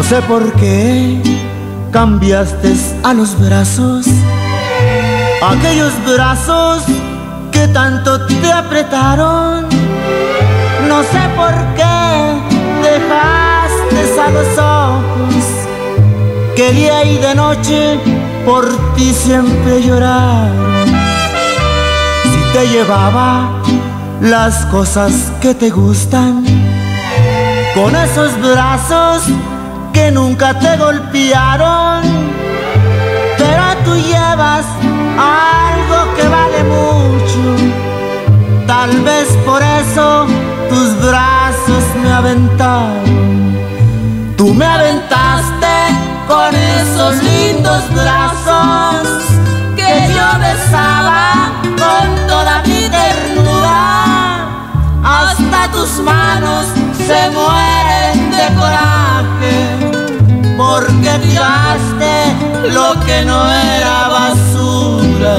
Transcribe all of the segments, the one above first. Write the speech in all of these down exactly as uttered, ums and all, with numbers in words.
sé por qué cambiaste a los brazos, aquellos brazos que tanto te apretaron. No sé por qué dejaste a los ojos que día y de noche por ti siempre lloraron. Si te llevaba las cosas que te gustan, con esos brazos que nunca te golpearon, pero tú llevas algo que vale mucho. Tal vez por eso tus brazos me aventaron. Tú me aventaste con esos lindos brazos que yo besaba con toda mi ternura. Hasta tus manos se mueren de coraje porque tiraste lo que no era basura.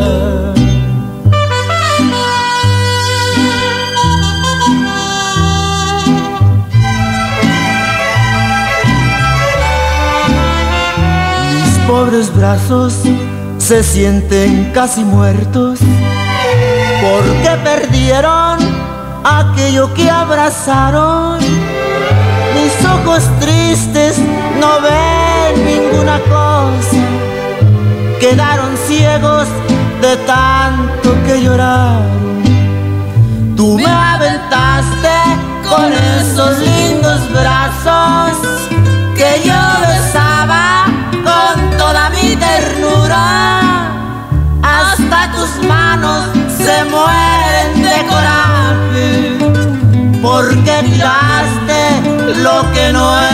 Mis pobres brazos se sienten casi muertos porque perdieron aquello que abrazaron. Mis ojos tristes no ven ninguna cosa, quedaron ciegos de tanto que lloraron. Tú me aventaste con esos lindos brazos que yo besaba con toda mi ternura. Hasta tus manos se mueren de coraje porque tiraste lo que no